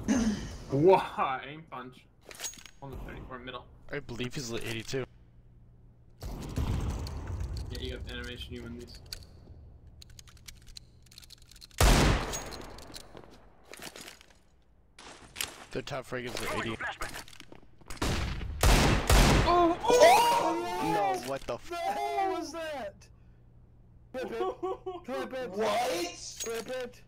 Whoa, aim punch. On the 34 middle. I believe he's lit 82. Yeah, you have animation, you win these. Their top frag is lit 80. Oh! No, what the f- The hell was that? Clip it. Clip it. What? Clip it.